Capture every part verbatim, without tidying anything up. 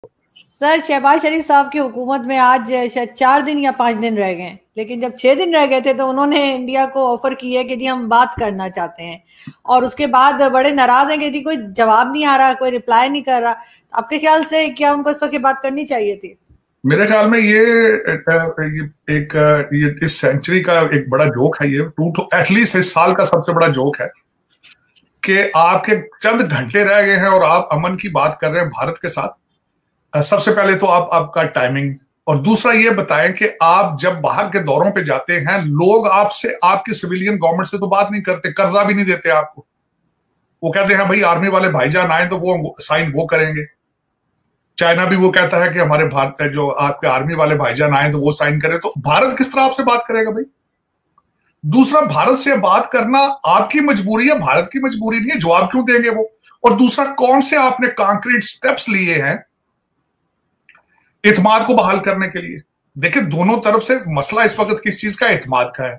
Sir, Shahbaz शरीफ साहब की हुकूमत में आज शायद चार दिन या पांच दिन रह गए, लेकिन जब छह दिन रह गए थे तो उन्होंने इंडिया को ऑफर की है कि जी हम बात करना चाहते हैं, और उसके बाद बड़े नाराज हैं कि जी कोई जवाब नहीं आ रहा, कोई रिप्लाई नहीं कर रहा। आपके ख्याल से क्या उनको इस वक्त बात करनी चाहिए थी? मेरे ख्याल में ये ये एक ये इस सेंचुरी का एक बड़ा जोक है, ये टू एटलीस्ट इस साल का सबसे बड़ा जोक है कि आपके चंद घंटे रह गए हैं और आप अमन की बात कर रहे हैं भारत के साथ। सबसे पहले तो आप आपका टाइमिंग, और दूसरा ये बताएं कि आप जब बाहर के दौरों पे जाते हैं लोग आपसे, आपकी सिविलियन गवर्नमेंट से तो बात नहीं करते, कर्जा भी नहीं देते आपको। वो कहते हैं भाई आर्मी वाले भाईजान आए तो वो साइन वो करेंगे। चाइना भी वो कहता है कि हमारे भारत जो आपके आर्मी वाले भाईजान आए तो वो साइन करें। तो भारत किस तरह आपसे बात करेगा भाई? दूसरा, भारत से बात करना आपकी मजबूरी है, भारत की मजबूरी नहीं है, जवाब क्यों देंगे वो? और दूसरा, कौन से आपने कॉन्क्रीट स्टेप्स लिए हैं इत्माद को बहाल करने के लिए? देखिए, दोनों तरफ से मसला इस वक्त किस चीज का, इत्माद का है।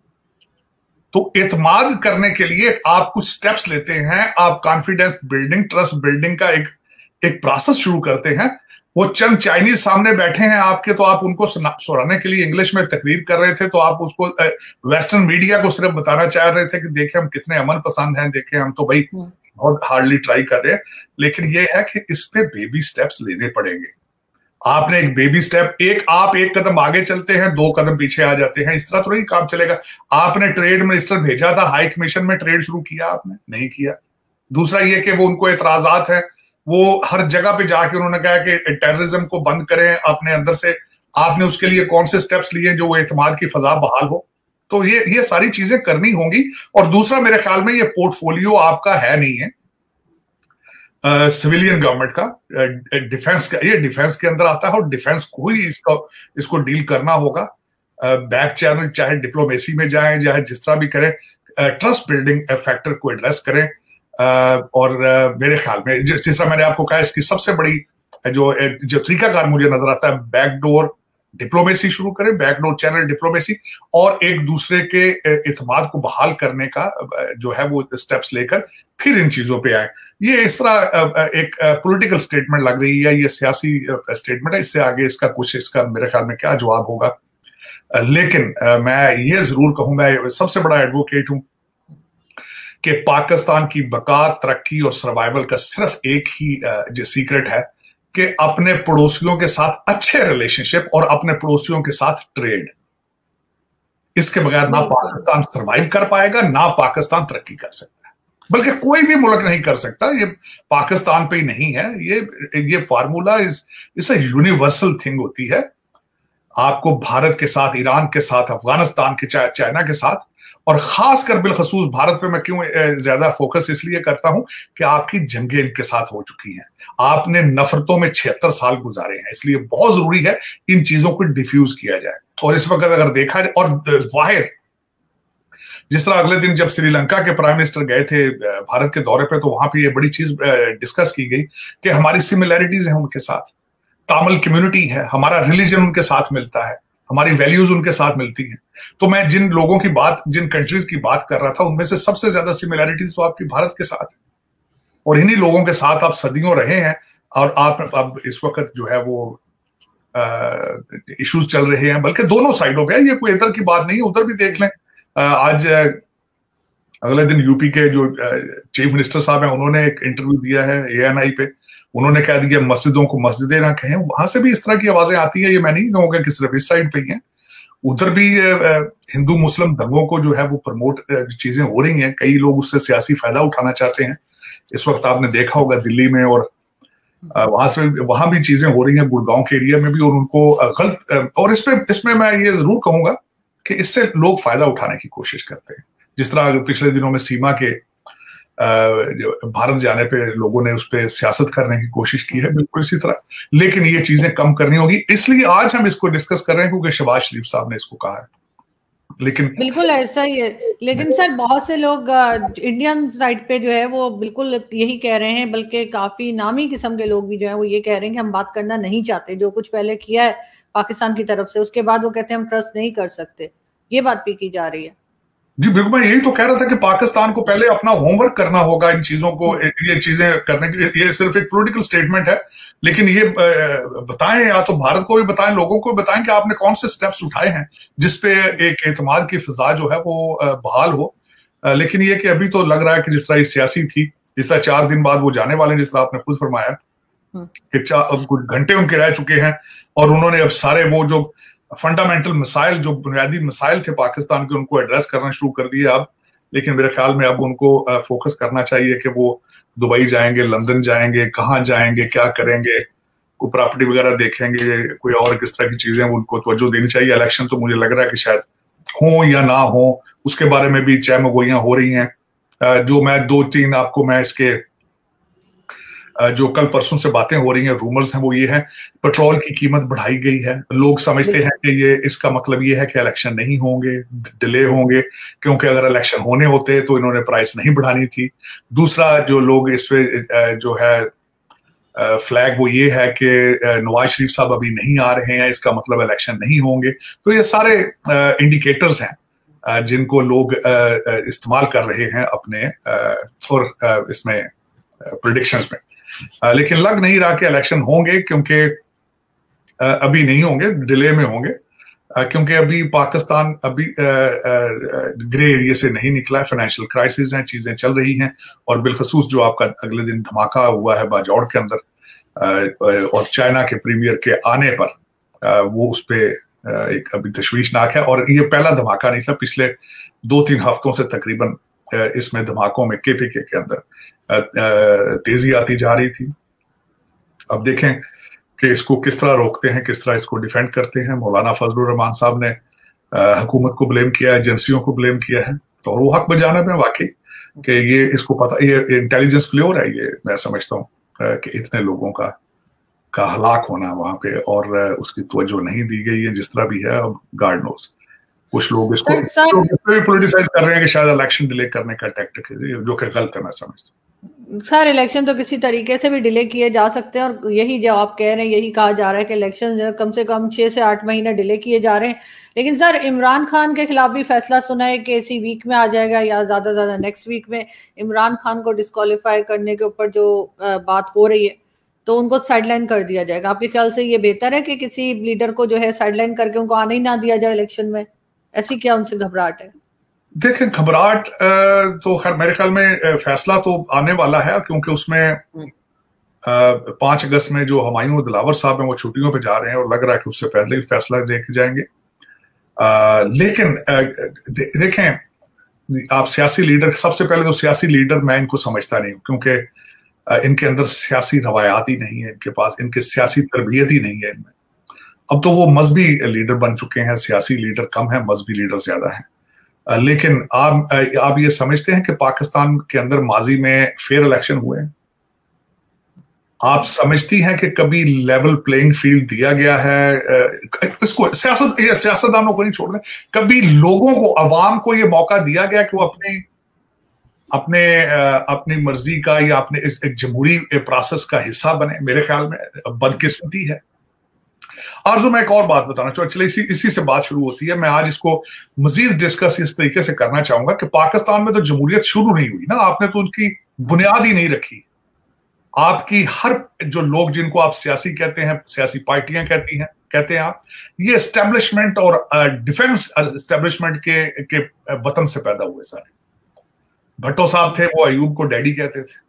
तो इत्माद करने के लिए आप कुछ स्टेप्स लेते हैं, आप कॉन्फिडेंस बिल्डिंग, ट्रस्ट बिल्डिंग का एक एक प्रोसेस शुरू करते हैं। वो चंद चाइनीज सामने बैठे हैं आपके, तो आप उनको सुनाने के लिए इंग्लिश में तकरीर कर रहे थे, तो आप उसको वेस्टर्न मीडिया को सिर्फ बताना चाह रहे थे कि देखिए हम कितने अमन पसंद हैं, देखिए हम तो भाई बहुत हार्डली ट्राई कर रहे हैं। लेकिन ये है कि इस पे बेबी स्टेप्स लेने पड़ेंगे। आपने एक बेबी स्टेप, एक आप एक कदम आगे चलते हैं, दो कदम पीछे आ जाते हैं, इस तरह तो नहीं काम चलेगा। आपने ट्रेड मिनिस्टर भेजा था, हाई कमीशन में ट्रेड शुरू किया आपने? नहीं किया। दूसरा ये कि वो उनको एतराजात है, वो हर जगह पे जाके उन्होंने कहा कि टेररिज्म को बंद करें अपने अंदर से। आपने उसके लिए कौन से स्टेप्स लिए जो वो एतमाद की फजा बहाल हो? तो ये ये सारी चीजें करनी होंगी। और दूसरा, मेरे ख्याल में ये पोर्टफोलियो आपका है नहीं है सिविलियन गवर्नमेंट का, डिफेंस का। ये डिफेंस के अंदर आता है और डिफेंस को ही इसका इसको डील करना होगा। बैक चैनल, चाहे डिप्लोमेसी में जाएं, चाहे जिस तरह भी करें, ट्रस्ट बिल्डिंग फैक्टर को एड्रेस करें। और मेरे ख्याल में जिस तरह मैंने आपको कहा, इसकी सबसे बड़ी जो जो तरीकाकार मुझे नजर आता है, बैकडोर डिप्लोमेसी शुरू करें, बैकडोर चैनल डिप्लोमेसी, और एक दूसरे के इत्माद को बहाल करने का जो है वो स्टेप्स लेकर फिर इन चीजों पे आए। ये इस तरह एक पॉलिटिकल स्टेटमेंट लग रही है, ये सियासी स्टेटमेंट है, इससे आगे इसका कुछ इसका मेरे ख्याल में क्या जवाब होगा। लेकिन मैं ये जरूर कहूंगा, सबसे बड़ा एडवोकेट हूं कि पाकिस्तान की बका, तरक्की और सर्वाइवल का सिर्फ एक ही जो सीक्रेट है कि अपने पड़ोसियों के साथ अच्छे रिलेशनशिप और अपने पड़ोसियों के साथ ट्रेड। इसके बगैर ना पाकिस्तान सर्वाइव कर पाएगा, ना पाकिस्तान तरक्की कर सकता है, बल्कि कोई भी मुल्क नहीं कर सकता। ये पाकिस्तान पे ही नहीं है, ये ये फार्मूला इस इस यूनिवर्सल थिंग होती है। आपको भारत के साथ, ईरान के साथ, अफगानिस्तान के, चाइना के साथ, और खासकर बिलखसूस भारत पे मैं क्यों ज्यादा फोकस इसलिए करता हूं कि आपकी जंगें इनके साथ हो चुकी हैं, आपने नफरतों में छिहत्तर साल गुजारे हैं, इसलिए बहुत जरूरी है इन चीजों को डिफ्यूज किया जाए। और इस वक्त अगर देखा जाए, और वाहिद जिस तरह अगले दिन जब श्रीलंका के प्राइम मिनिस्टर गए थे भारत के दौरे पे, तो वहां पे ये बड़ी चीज डिस्कस की गई कि हमारी सिमिलैरिटीज हैं उनके साथ, तामिल कम्युनिटी है, हमारा रिलीजन उनके साथ मिलता है, हमारी वैल्यूज उनके साथ मिलती हैं। तो मैं जिन लोगों की बात, जिन कंट्रीज की बात कर रहा था, उनमें से सबसे ज्यादा सिमिलैरिटीज तो आपकी भारत के साथ है, और इन्हीं लोगों के साथ आप सदियों रहे हैं। और आप अब इस वक्त जो है वो इश्यूज चल रहे हैं, बल्कि दोनों साइडों पे, ये कोई इधर की बात नहीं है, उधर भी देख लें। आ, आज अगले दिन यूपी के जो चीफ मिनिस्टर साहब हैं, उन्होंने एक इंटरव्यू दिया है ए एन आई पे, उन्होंने कह दिया मस्जिदों को मस्जिदें ना कहें। वहां से भी इस तरह की आवाजें आती है। ये मैं नहीं कहूंगा कि सिर्फ इस साइड पे ही है, उधर भी हिंदू मुस्लिम दंगों को जो है वो प्रमोट चीजें हो रही हैं, कई लोग उससे सियासी फायदा उठाना चाहते हैं। इस वक्त आपने देखा होगा दिल्ली में, और वहां से वहां भी चीजें हो रही हैं, गुड़गांव के एरिया में भी, और उनको गलत। और इसमें इसमें मैं ये जरूर कहूंगा कि इससे लोग फायदा उठाने की कोशिश करते हैं। जिस तरह पिछले दिनों में सीमा के भारत जाने पे लोगों ने उस पर सियासत करने की कोशिश की है, बिल्कुल इसी तरह। लेकिन ये चीजें कम करनी होगी, इसलिए आज हम इसको डिस्कस कर रहे हैं क्योंकि शहबाज शरीफ साहब ने इसको कहा है। लेकिन बिल्कुल ऐसा ही है। लेकिन सर, बहुत से लोग इंडियन साइड पे जो है वो बिल्कुल यही कह रहे हैं, बल्कि काफी नामी किस्म के लोग भी जो है वो ये कह रहे हैं कि हम बात करना नहीं चाहते, जो कुछ पहले किया है पाकिस्तान की तरफ से, उसके बाद वो कहते हैं हम ट्रस्ट नहीं कर सकते। ये बात भी की जा रही है। जी बिल्कुल, मैं यही तो कह रहा था कि पाकिस्तान को पहले अपना होमवर्क करना होगा इन चीजों को, ये चीजें करने के। ये सिर्फ एक पॉलिटिकल स्टेटमेंट है, लेकिन ये बताएं, या तो भारत को भी बताएं, लोगों को बताएं कि आपने कौन से स्टेप्स उठाए हैं जिसपे एक एतमाद की फिजा जो है वो बहाल हो। लेकिन ये कि अभी तो लग रहा है कि जिस तरह ये सियासी थी, जिस तरह चार दिन बाद वो जाने वाले हैं, जिस तरह आपने खुद फरमाया कि चार कुछ घंटे उनके रह चुके हैं और उन्होंने अब सारे वो जो फंडामेंटल मसाइल, जो बुनियादी मसाइल थे पाकिस्तान के, उनको एड्रेस करना शुरू कर दिया अब। लेकिन मेरे ख्याल में अब उनको फोकस करना चाहिए कि वो दुबई जाएंगे, लंदन जाएंगे, कहाँ जाएंगे, क्या करेंगे, कोई प्रॉपर्टी वगैरह देखेंगे, कोई और किस तरह की चीजें, उनको तवज्जो देनी चाहिए। इलेक्शन तो मुझे लग रहा है कि शायद हो या ना हो, उसके बारे में भी चहमगोइयां हो रही हैं। जो मैं दो तीन आपको मैं इसके जो कल परसों से बातें हो रही हैं, रूमर्स हैं, वो ये है पेट्रोल की कीमत बढ़ाई गई है। लोग समझते हैं कि ये इसका मतलब ये है कि इलेक्शन नहीं होंगे, डिले होंगे, क्योंकि अगर इलेक्शन होने होते तो इन्होंने प्राइस नहीं बढ़ानी थी। दूसरा जो लोग इस पे जो है फ्लैग, वो ये है कि नवाज शरीफ साहब अभी नहीं आ रहे हैं, इसका मतलब इलेक्शन नहीं होंगे। तो ये सारे इंडिकेटर्स हैं जिनको लोग इस्तेमाल कर रहे हैं अपने और इसमें प्रेडिक्शंस में। लेकिन लग नहीं रहा कि इलेक्शन होंगे, क्योंकि अभी नहीं होंगे, डिले में होंगे, क्योंकि अभी पाकिस्तान अभी ग्रे एरिया से नहीं निकला है। फाइनेंशियल क्राइसिस है, चीजें चल रही हैं, और बिलखसूस जो आपका अगले दिन धमाका हुआ है बाजौड़ के अंदर, और चाइना के प्रीमियर के आने पर वो उस पर एक अभी तशवीशनाक है। और ये पहला धमाका नहीं था, पिछले दो तीन हफ्तों से तकरीबन इसमें धमाकों में के पी के के अंदर तेजी आती जा रही थी। अब देखें कि इसको किस तरह रोकते हैं, किस तरह इसको डिफेंड करते हैं। मौलाना फजलुर रहमान साहब ने हुकूमत को ब्लेम किया है, एजेंसियों को ब्लेम किया है, तो वो हक बजाना में वाकई कि ये इसको पता, ये इंटेलिजेंस फ्लोर है। ये मैं समझता हूँ कि इतने लोगों का का हलाक होना वहां पे, और उसकी तवज्जो नहीं दी गई है जिस तरह भी है। अब गार्ड नोस कुछ लोग इसको पॉलिटिसाइज कर रहे हैं कि शायद इलेक्शन डिले करने का टैक्टिक है, जो कि गलत है, मैं समझता हूँ। सर इलेक्शन तो किसी तरीके से भी डिले किए जा सकते हैं, और यही जो आप कह रहे हैं यही कहा जा रहा है कि इलेक्शन जो कम से कम छह से आठ महीने डिले किए जा रहे हैं। लेकिन सर इमरान खान के खिलाफ भी फैसला सुना है कि इसी वीक में आ जाएगा, या ज्यादा ज्यादा नेक्स्ट वीक में इमरान खान को डिस्क्वालीफाई करने के ऊपर जो बात हो रही है, तो उनको साइडलाइन कर दिया जाएगा। आपके ख्याल से ये बेहतर है कि किसी लीडर को जो है साइडलाइन करके उनको आने ही ना दिया जाए इलेक्शन में? ऐसी क्या उनसे घबराहट है? देखें, घबराहट तो खैर मेरे ख्याल में फैसला तो आने वाला है, क्योंकि उसमें पांच अगस्त में जो हुमायूं दिलावर साहब हैं वो छुट्टियों पे जा रहे हैं, और लग रहा है कि उससे पहले ही फैसला दे के जाएंगे। आ, लेकिन दे, देखें, आप सियासी लीडर, सबसे पहले तो सियासी लीडर मैं इनको समझता नहीं हूँ, क्योंकि इनके अंदर सियासी रवायात ही नहीं है, इनके पास इनके सियासी तरबियत ही नहीं है इनमें। अब तो वो मजहबी लीडर बन चुके हैं, सियासी लीडर कम है, मजहबी लीडर ज्यादा है। लेकिन आप आप ये समझते हैं कि पाकिस्तान के अंदर माजी में फेयर इलेक्शन हुए हैं? आप समझती हैं कि कभी लेवल प्लेइंग फील्ड दिया गया है? इसको सियासत ये सियासतदानों को नहीं छोड़ दें, कभी लोगों को, अवाम को ये मौका दिया गया कि वो अपने अपने अपनी मर्जी का या अपने इस एक जमहूरी प्रोसेस का हिस्सा बने? मेरे ख्याल में बदकिस्मती है। आरजू, मैं एक और बात बताना चाहूँ, चलिए इसी इसी से बात शुरू होती है। मैं आज इसको मजीद डिस्कस इस तरीके से करना चाहूंगा कि पाकिस्तान में तो जमहूरियत शुरू नहीं हुई ना, आपने तो उनकी बुनियाद ही नहीं रखी। आपकी हर जो लोग जिनको आप सियासी कहते हैं, सियासी पार्टियां कहती हैं कहते हैं आप, ये एस्टेब्लिशमेंट और डिफेंस एस्टेब्लिशमेंट के के वतन से पैदा हुए सारे। भट्टो साहब थे, वो अयूब को डैडी कहते थे।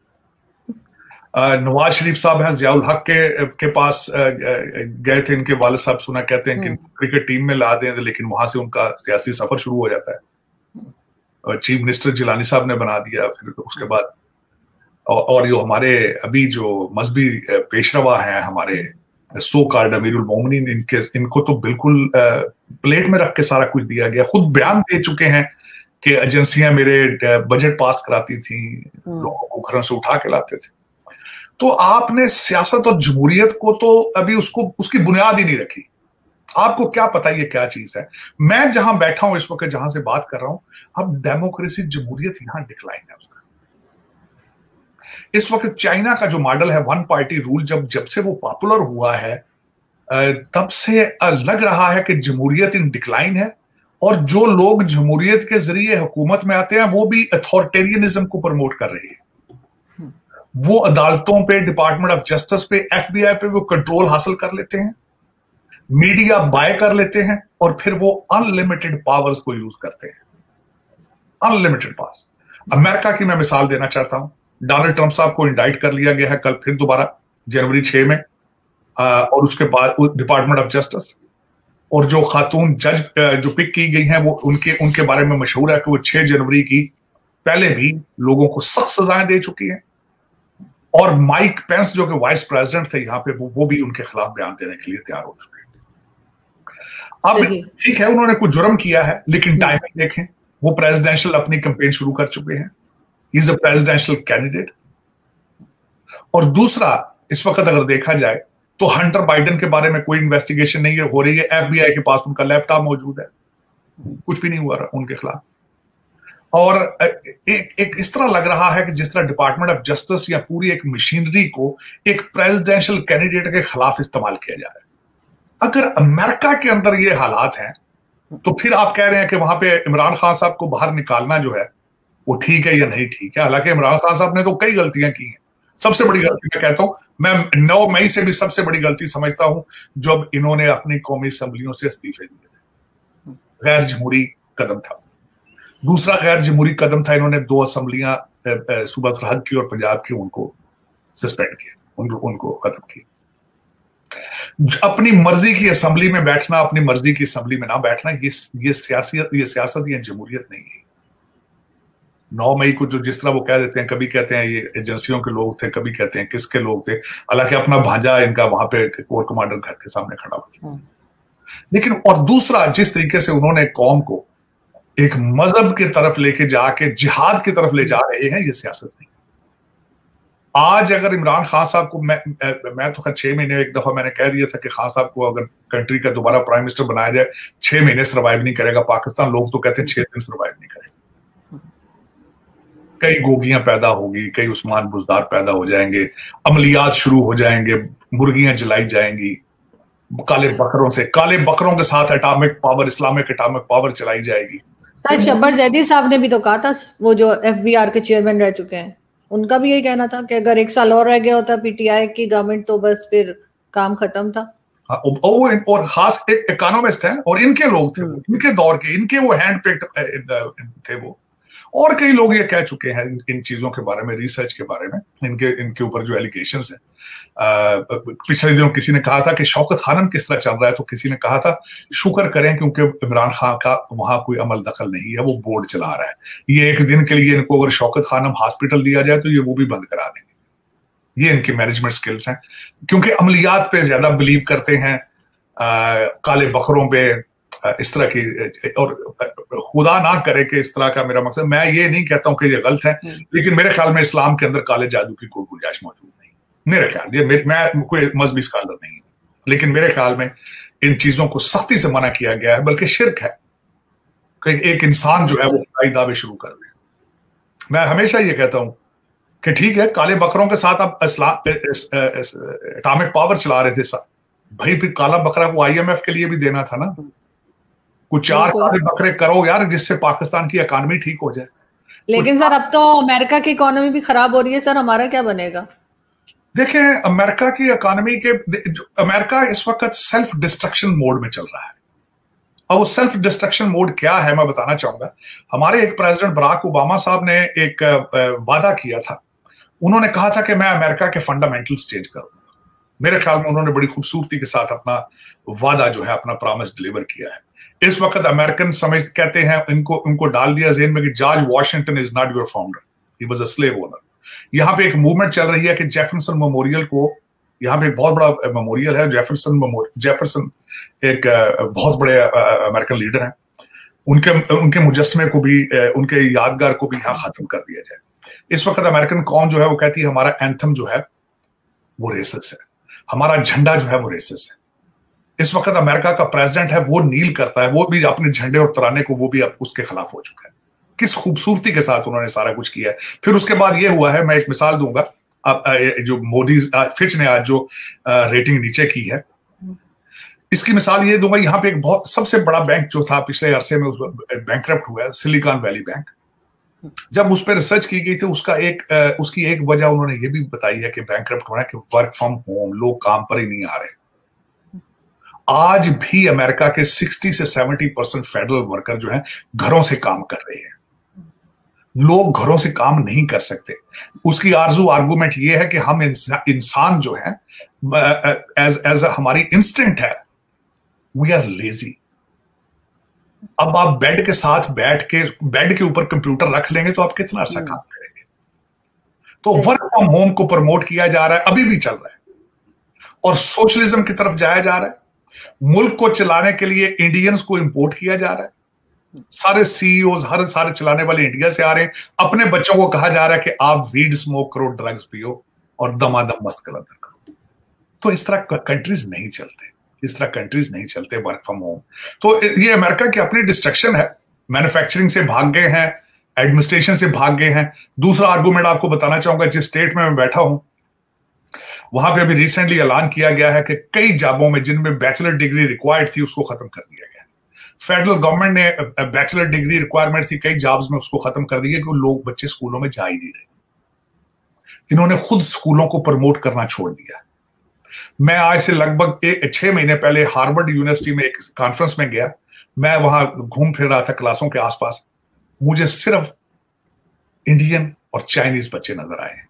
नवाज शरीफ साहब हैं, जियाउल हक के के पास गए थे, इनके वालिद साहब सुना कहते हैं कि क्रिकेट टीम में ला दें, लेकिन वहां से उनका सियासी सफर शुरू हो जाता है। चीफ मिनिस्टर जिलानी साहब ने बना दिया, फिर उसके बाद और ये हमारे अभी जो मजहबी पेशरवा हैं, हमारे सो कार्ड अमीरुल मोमिनीन, इनके इनको तो बिल्कुल प्लेट में रख के सारा कुछ दिया गया। खुद बयान दे चुके हैं कि एजेंसियां मेरे बजट पास कराती थी, लोगों को घरों से उठा के लाते थे। तो आपने सियासत और जमहूरियत को तो अभी उसको उसकी बुनियाद ही नहीं रखी। आपको क्या पता ये क्या चीज है? मैं जहां बैठा हूं इस वक्त, जहां से बात कर रहा हूं, अब डेमोक्रेसी, जमहूरियत यहां डिक्लाइन है उसका। इस वक्त चाइना का जो मॉडल है वन पार्टी रूल, जब जब से वो पॉपुलर हुआ है, तब से लग रहा है कि जमहूरियत इन डिक्लाइन है और जो लोग जमहूरियत के जरिए हुकूमत में आते हैं वो भी अथॉरिटेरियनिज्म को प्रमोट कर रहे हैं। वो अदालतों पे, डिपार्टमेंट ऑफ जस्टिस पे, एफबीआई पे वो कंट्रोल हासिल कर लेते हैं, मीडिया बाय कर लेते हैं और फिर वो अनलिमिटेड पावर्स को यूज करते हैं, अनलिमिटेड पावर्स। अमेरिका की मैं मिसाल देना चाहता हूं। डोनाल्ड ट्रंप साहब को इंडाइट कर लिया गया है कल फिर दोबारा जनवरी छह में, और उसके बाद डिपार्टमेंट ऑफ जस्टिस, और जो खातून जज जो पिक की गई हैं वो उनके उनके बारे में मशहूर है कि वो छह जनवरी की पहले भी लोगों को सख्त सजाएं दे चुकी हैं। और माइक पेंस जो कि वाइस प्रेसिडेंट थे यहाँ पे, वो, वो भी उनके खिलाफ बयान देने के लिए तैयार हो चुके हैं। अब ठीक है, उन्होंने कुछ जुर्म किया है, लेकिन टाइमिंग देखें, वो प्रेसिडेंशियल अपनी कैंपेन शुरू कर चुके हैं। Is a presidential candidate. और दूसरा, इस वक्त अगर देखा जाए तो हंटर बाइडेन के बारे में कोई इन्वेस्टिगेशन नहीं हो रही है। एफबीआई के पास उनका लैपटॉप मौजूद है, कुछ भी नहीं हुआ उनके खिलाफ। और एक एक इस तरह लग रहा है कि जिस तरह डिपार्टमेंट ऑफ जस्टिस या पूरी एक मशीनरी को एक प्रेसिडेंशियल कैंडिडेट के खिलाफ इस्तेमाल किया जा रहा है। अगर अमेरिका के अंदर ये हालात हैं तो फिर आप कह रहे हैं कि वहां पे इमरान खान साहब को बाहर निकालना जो है वो ठीक है या नहीं ठीक है। हालांकि इमरान खान साहब ने तो कई गलतियां की हैं। सबसे बड़ी गलती मैं कहता हूं, मैं नौ मई से भी सबसे बड़ी गलती समझता हूं जब इन्होंने अपनी कौमी असेंबलियों से इस्तीफे दिए थे। गैर जमहूरी कदम था। दूसरा गैर जमहूरी कदम था, इन्होंने दो असेंबलियां सूबा सरहद की और पंजाब की उनको सस्पेंड किया, उनको उनको खत्म किया। अपनी मर्जी की असेंबली में बैठना, अपनी मर्जी की असेंबली में ना बैठना, ये ये सियासत ये सियासत या जमहूरियत नहीं है। नौ मई को जो जिस तरह वो कह देते हैं, कभी कहते हैं ये एजेंसियों के लोग थे, कभी कहते हैं किसके लोग थे, हालांकि अपना भांजा इनका वहां पे कोर कमांडर घर के सामने खड़ा हुआ। लेकिन और दूसरा, जिस तरीके से उन्होंने कौम को एक मजहब की तरफ लेके जाके जिहाद की तरफ ले जा रहे हैं, ये सियासत नहीं। आज अगर इमरान खान साहब को, मैं मैं तो छह महीने एक दफा मैंने कह दिया था कि खान साहब को अगर कंट्री का दोबारा प्राइम मिनिस्टर बनाया जाए, छह महीने सर्वाइव नहीं करेगा पाकिस्तान। लोग तो कहते हैं छह दिन सर्वाइव नहीं करेगा। कई गोगियां पैदा होगी, कई उस्मान बुजदार पैदा हो जाएंगे, अमलियात शुरू हो जाएंगे, मुर्गियां जलाई जाएंगी, काले बकरों से, काले बकरों के साथ atomic power, Islamic atomic power चलाई जाएगी। सर शब्बर जैदी साहब ने भी तो कहा था, वो जो एफबीआर के चेयरमैन रह चुके हैं, उनका भी यही कहना था कि अगर एक साल और रह गया होता पीटीआई की गवर्नमेंट तो बस फिर काम खत्म था। और, और खास एक इकोनॉमिस्ट हैं और इनके लोग थे, इनके दौर के, इनके वो हैंड पिक्ड थे वो। और कई लोग ये कह चुके हैं इन चीजों के बारे में, रिसर्च के बारे में, इनके इनके ऊपर जो एलिगेशंस हैं। पिछले दिनों किसी ने कहा था कि शौकत खानम किस तरह चल रहा है, तो किसी ने कहा था शुक्र करें क्योंकि इमरान खान का वहां कोई अमल दखल नहीं है, वो बोर्ड चला रहा है। ये एक दिन के लिए इनको अगर शौकत खानम हॉस्पिटल दिया जाए तो ये वो भी बंद करा देंगे। ये इनकी मैनेजमेंट स्किल्स हैं, क्योंकि अमलियात पे ज्यादा बिलीव करते हैं, आ, काले बकरों पे, इस तरह की। और खुदा ना करे कि इस तरह का, मेरा मकसद, मैं ये नहीं कहता हूं कि ये गलत है, लेकिन मेरे ख्याल में इस्लाम के अंदर काले जादू की कोई गुंजाइश मौजूद नहीं। मेरे ख्याल, ये मैं कोई मजहबी स्कॉलर नहीं हूं, लेकिन मेरे ख्याल में इन चीजों को सख्ती से मना किया गया है, बल्कि शिर्क है कि एक इंसान जो है वो खुदाई दावे शुरू कर दे। मैं हमेशा ये कहता हूं कि ठीक है, काले बकरों के साथ आप एटॉमिक पावर चला रहे थे सर, भाई फिर काला बकरा को आईएमएफ के लिए भी देना था ना। कुछ चार काले बकरे करो यार, जिससे पाकिस्तान की इकोनॉमी ठीक हो जाए। लेकिन सर अब तो अमेरिका की इकोनॉमी भी खराब हो रही है सर, हमारा क्या बनेगा? देखें, अमेरिका की इकोनॉमी के, अमेरिका इस वक्त सेल्फ डिस्ट्रक्शन मोड में चल रहा है। अब वो सेल्फ डिस्ट्रक्शन मोड क्या है मैं बताना चाहूंगा। हमारे एक प्रेसिडेंट बराक ओबामा साहब ने एक वादा किया था। उन्होंने कहा था कि मैं अमेरिका के फंडामेंटल्स चेंज करूंगा। मेरे ख्याल में उन्होंने बड़ी खूबसूरती के साथ अपना वादा जो है, अपना प्रॉमिस डिलीवर किया है। इस वक्त अमेरिकन समझ कहते हैं, इनको उनको डाल दिया जेन में कि George Washington is not your founder, he was a slave owner. यहाँ पे एक मूवमेंट चल रही है कि जेफरसन मेमोरियल को, यहाँ पे एक बहुत बड़ा मेमोरियल है, जेफरसन मेमोरियल। जेफरसन एक बहुत बड़े अमेरिकन लीडर हैं, उनके उनके मुजस्मे को भी, उनके यादगार को भी यहाँ खत्म कर दिया जाए। इस वक्त अमेरिकन कौम जो है वो कहती है हमारा एंथम जो है वो रेसिस है, हमारा झंडा जो है वो रेसिस है। इस वक्त अमेरिका का प्रेसिडेंट है, वो नील करता है, वो भी अपने झंडे और तराने को, वो भी अब उसके खिलाफ हो चुका है। किस खूबसूरती के साथ उन्होंने सारा कुछ किया है। फिर उसके बाद ये हुआ है, मैं एक मिसाल दूंगा, अब जो मोदी फिच ने आज जो रेटिंग नीचे की है, इसकी मिसाल ये दूंगा, यहाँ पे एक बहुत सबसे बड़ा बैंक जो था पिछले अरसे में बैंकरप्ट हुआ, सिलिकॉन वैली बैंक। जब उस पर रिसर्च की गई थी, उसका एक उसकी एक वजह उन्होंने ये भी बताई है कि बैंकरप्ट होना कि वर्क फ्रॉम होम, लोग काम पर ही नहीं आ रहे। आज भी अमेरिका के साठ से सत्तर परसेंट फेडरल वर्कर जो हैं घरों से काम कर रहे हैं। लोग घरों से काम नहीं कर सकते। उसकी आरजू आर्गुमेंट ये है कि हम इंसा, इंसान जो है एज एज हमारी इंस्टिंक्ट है, वी आर लेजी। अब आप बेड के साथ बैठ के बेड के ऊपर कंप्यूटर रख लेंगे तो आप कितना अर्सा काम करेंगे। तो वर्क फ्रॉम होम को प्रमोट किया जा रहा है, अभी भी चल रहा है, और सोशलिज्म की तरफ जाया जा रहा है। मुल्क को चलाने के लिए इंडियंस को इंपोर्ट किया जा रहा है। सारे सीईओज हर सारे चलाने वाले इंडिया से आ रहे हैं। अपने बच्चों को कहा जा रहा है कि आप वीड स्मोक करो, ड्रग्स पियो और दमादम मस्त कलंदर करो। तो इस तरह कंट्रीज नहीं चलते, इस तरह कंट्रीज नहीं चलते वर्क फ्रॉम होम। तो ये अमेरिका की अपनी डिस्ट्रक्शन है। मैन्युफैक्चरिंग से भाग गए हैं, एडमिनिस्ट्रेशन से भाग गए हैं। दूसरा आर्गूमेंट आपको बताना चाहूंगा, जिस स्टेट में मैं बैठा हूं वहां पे अभी रिसेंटली ऐलान किया गया है कि कई जॉबों में जिनमें बैचलर डिग्री रिक्वायर्ड थी उसको खत्म कर दिया गया। फेडरल गवर्नमेंट ने बैचलर डिग्री रिक्वायरमेंट थी कई जॉब्स में, उसको खत्म कर दिया कि लोग बच्चे स्कूलों में जा ही नहीं रहे। इन्होंने खुद स्कूलों को प्रमोट करना छोड़ दिया। मैं आज से लगभग एक छह महीने पहले हार्वर्ड यूनिवर्सिटी में एक कॉन्फ्रेंस में गया। मैं वहां घूम फिर रहा था क्लासों के आसपास। मुझे सिर्फ इंडियन और चाइनीज बच्चे नजर आए।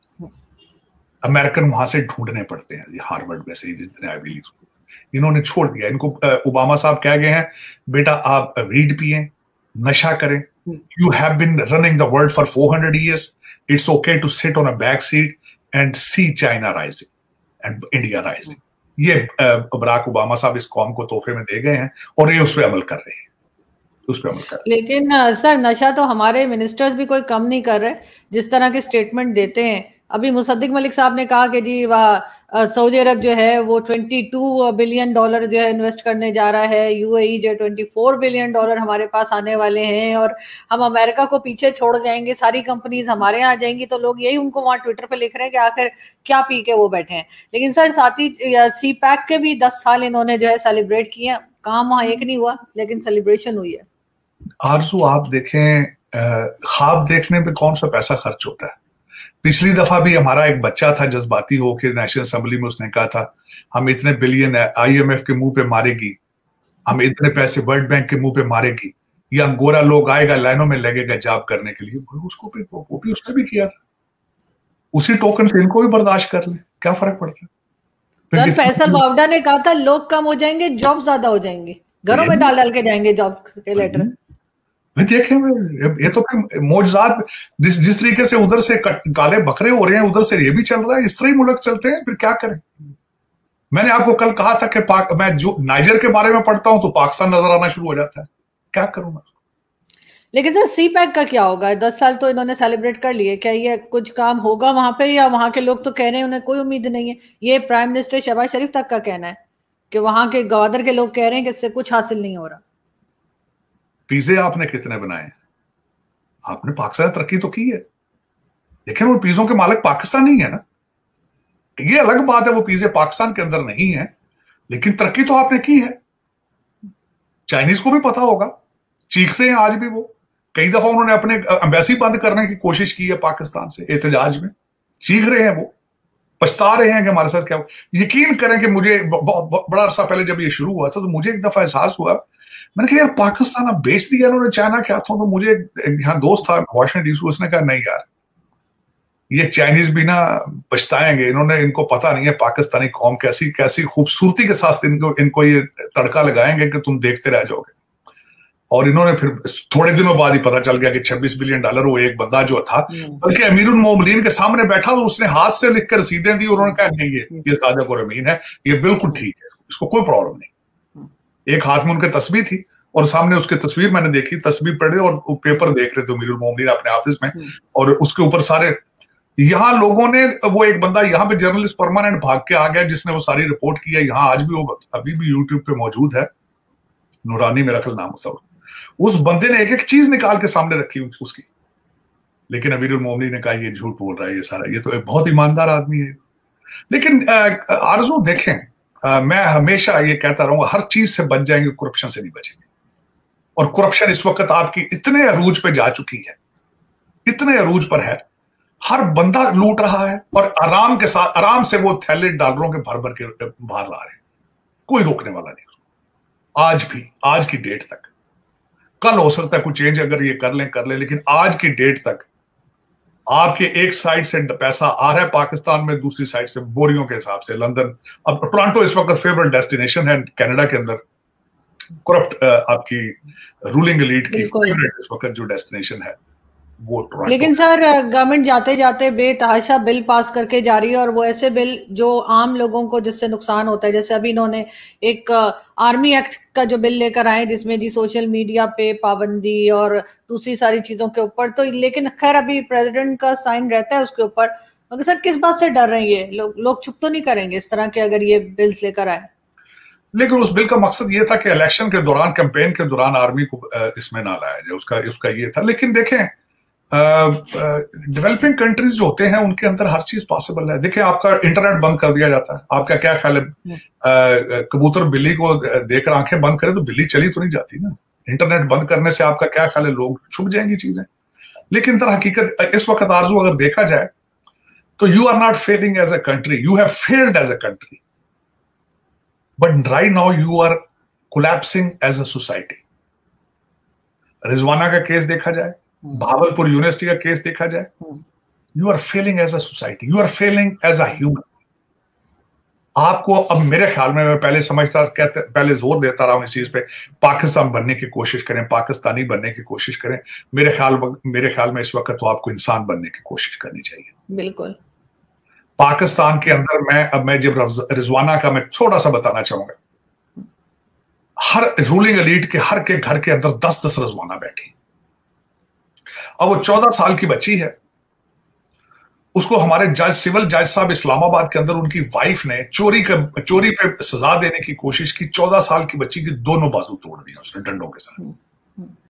अमेरिकन वहां से ढूंढने पड़ते हैं, हार्वर्ड में से जितने आईवी लीग स्कूल। इन्होंने छोड़ दिया। इनको ओबामा साहब कह गए हैं, बेटा आप वीड पिए, नशा करें। You have been running the world for four hundred years, it's okay to sit on a back seat and see China rising and India rising. ये बराक ओबामा साहब इस कौम को तोहफे में दे गए हैं और ये उस पर अमल कर रहे हैं, उस पर अमल कर रहे हैं। लेकिन सर नशा तो हमारे मिनिस्टर्स भी कोई कम नहीं कर रहे, जिस तरह के स्टेटमेंट देते हैं। अभी मुसद्दिक मलिक साहब ने कहा कि जी वह सऊदी अरब जो है वो बाईस बिलियन डॉलर जो है इन्वेस्ट करने जा रहा है, यूएई जो चौबीस बिलियन डॉलर हमारे पास आने वाले हैं और हम अमेरिका को पीछे छोड़ जाएंगे, सारी कंपनीज हमारे यहाँ आ जाएंगी। तो लोग यही उनको वहाँ ट्विटर पे लिख रहे हैं कि आखिर क्या पी के वो बैठे हैं। लेकिन सर साथ ही सी पैक के भी दस साल इन्होंने जो है सेलिब्रेट किए, काम वहाँ एक नहीं हुआ लेकिन सेलिब्रेशन हुई है। आरजू आप देखें, ख्वाब देखने पे कौन सा पैसा खर्च होता है। पिछली दफा भी हमारा एक बच्चा था जज्बाती होकर नेशनल असेंबली में, उसने कहा था हम इतने बिलियन आईएमएफ के मुंह पे मारेगी, हम इतने पैसे वर्ल्ड बैंक के मुंह पे मारेगी, या गोरा लोग आएगा लाइनों में लगेगा जॉब करने के लिए। उसको भी वो भी उसने भी किया था। उसी टोकन से इनको भी बर्दाश्त कर ले, क्या फर्क पड़ता है। सर फैसल वावडा ने कहा था लोग कम हो जाएंगे, जॉब ज्यादा हो जाएंगे, घरों में डाल डाल के जाएंगे जॉब के लेटर। देखें ये तो फिर मौजूदात जिस जिस तरीके से उधर से काले बकरे हो रहे हैं उधर से ये भी चल रहा है। इस तरह ही मुल्क चलते हैं, फिर क्या करें। मैंने आपको कल कहा था कि पाक मैं जो नाइजर के बारे में पढ़ता हूं तो पाकिस्तान नजर आना शुरू हो जाता है। क्या करूं मैं। लेकिन सर सी पैक का क्या होगा? दस साल तो इन्होंने सेलिब्रेट कर लिए, क्या ये कुछ काम होगा वहां पे, या वहां के लोग तो कह रहे हैं उन्हें कोई उम्मीद नहीं है? ये प्राइम मिनिस्टर शहबाज शरीफ तक का कहना है कि वहां के गवर्नर के लोग कह रहे हैं कि इससे कुछ हासिल नहीं हो रहा। पिज़्ज़े आपने कितने बनाए? आपने पाकिस्तान तरक्की तो की है, लेकिन वो पिज़्ज़ों के मालिक पाकिस्तान नहीं है ना। ये अलग बात है, वो पिज़्ज़े पाकिस्तान के अंदर नहीं है, लेकिन तरक्की तो आपने की है। चाइनीज को भी पता होगा, चीखते हैं आज भी वो। कई दफा उन्होंने अपने एम्बेसी बंद करने की कोशिश की है पाकिस्तान से, एहतजाज में चीख रहे हैं, वो पछता रहे हैं कि हमारे साथ क्या हो। यकीन करें कि मुझे बहुत बड़ा अरसा पहले जब ये शुरू हुआ था तो मुझे एक दफा एहसास हुआ, मैंने कहा यार पाकिस्तान अब बेच दिया उन्होंने चाइना के हाथों। तो मुझे यहाँ दोस्त था वाशिंगटन डीसी, उसने कहा नहीं यार ये चाइनीज भी ना पछताएंगे, इन्होंने इनको पता नहीं है पाकिस्तानी कौम कैसी कैसी खूबसूरती के साथ इनको इनको ये तड़का लगाएंगे कि तुम देखते रह जाओगे। और इन्होंने फिर थोड़े दिनों बाद ही पता चल गया कि छब्बीस बिलियन डॉलर वो एक बंदा जो था, बल्कि अमीरुल मोमिनीन के सामने बैठा तो उसने हाथ से लिखकर रसीदें दी। उन्होंने कहा नहीं ये ये सादिक और अमीन है, ये बिल्कुल ठीक है, इसको कोई प्रॉब्लम नहीं। एक हाथ में उनके तस्वीर थी और सामने उसके तस्वीर मैंने देखी, तस्वीर पढ़े और पेपर देख रहे थे अमीरुल मोमिनीन अपने ऑफिस में, और उसके ऊपर सारे यहाँ लोगों ने, वो एक बंदा यहाँ पे जर्नलिस्ट परमानेंट भाग के आ गया जिसने वो सारी रिपोर्ट की है। यहाँ आज भी वो अभी भी यूट्यूब पे मौजूद है, नूरानी मेरा ख्याल नाम होता। उस बंदे ने एक एक चीज निकाल के सामने रखी उसकी, लेकिन अमीरुल मोमिनीन ने कहा ये झूठ बोल रहा है, ये सारा, ये तो एक बहुत ईमानदार आदमी है। लेकिन आरजू देखें, आ, मैं हमेशा ये कहता रहूंगा, हर चीज से बच जाएंगे, करप्शन से नहीं बचेंगे। और करप्शन इस वक्त आपकी इतने अरूज पे जा चुकी है, इतने अरूज पर है, हर बंदा लूट रहा है और आराम के साथ, आराम से वो थैले डॉलरों के भर भर के बाहर ला रहे हैं, कोई रोकने वाला नहीं उसको। आज भी, आज की डेट तक, कल हो सकता है कुछ चेंज अगर ये कर लें कर लें, लेकिन आज की डेट तक आपके एक साइड से पैसा आ रहा है पाकिस्तान में, दूसरी साइड से बोरियों के हिसाब से लंदन, अब टोरंटो इस वक्त फेवरेट डेस्टिनेशन है कनाडा के अंदर, करप्ट आपकी रूलिंग एलीट की फेवरेट इस वक्त जो डेस्टिनेशन है वो टोरंटो। लेकिन सर गवर्नमेंट जाते जाते बेतहाशा बिल पास करके जा रही है, और वो ऐसे बिल जो आम लोगों को जिससे नुकसान होता है, जैसे अभी इन्होंने एक आर्मी एक्ट का जो बिल लेकर आए जिसमें जी सोशल मीडिया पे पाबंदी और दूसरी सारी चीजों के ऊपर, तो लेकिन खैर अभी प्रेसिडेंट का साइन रहता है उसके ऊपर, मगर सर किस बात से डर रहे हैं ये लोग? लोग चुप तो नहीं करेंगे इस तरह के अगर ये बिल्स लेकर आए? लेकिन उस बिल का मकसद ये था कि इलेक्शन के दौरान, कैंपेन के दौरान आर्मी को इसमें ना लाया जाए, उसका उसका ये था। लेकिन देखें, डेवलपिंग कंट्रीज जो होते हैं उनके अंदर हर चीज पॉसिबल है। देखिए, आपका इंटरनेट बंद कर दिया जाता है, आपका क्या ख्याल है? कबूतर बिल्ली को देखकर आंखें बंद करे तो बिल्ली चली तो नहीं जाती ना। इंटरनेट बंद करने से आपका क्या ख्याल है? लोग छुप जाएंगी चीजें। लेकिन दर हकीकत इस वक्त आरजू अगर देखा जाए तो you are not failing as a country, you have failed as a country, but right now you are collapsing as a society. Rizwana का केस देखा जाए, भावलपुर यूनिवर्सिटी का केस देखा जाए, you are failing as a society, you are failing as a human. आपको अब मेरे ख्याल में, मैं पहले समझता कहते पहले जोर देता रहा हूं इस चीज पे, पाकिस्तान बनने की कोशिश करें, पाकिस्तानी बनने की कोशिश करें। मेरे ख्याल मेरे ख्याल में इस वक्त तो आपको इंसान बनने की कोशिश करनी चाहिए। बिल्कुल। पाकिस्तान के अंदर मैं अब मैं जब रिजवाना का मैं थोड़ा सा बताना चाहूंगा, हर रूलिंग एलीट के हर के घर के अंदर दस दस रिजवाना बैठी। अब वो चौदह साल की बच्ची है, उसको हमारे जज, सिविल जज साहब इस्लामाबाद के अंदर, उनकी वाइफ ने चोरी के चोरी पे सजा देने की कोशिश की। चौदह साल की बच्ची की दोनों बाजू तोड़ दिया उसने डंडों के साथ।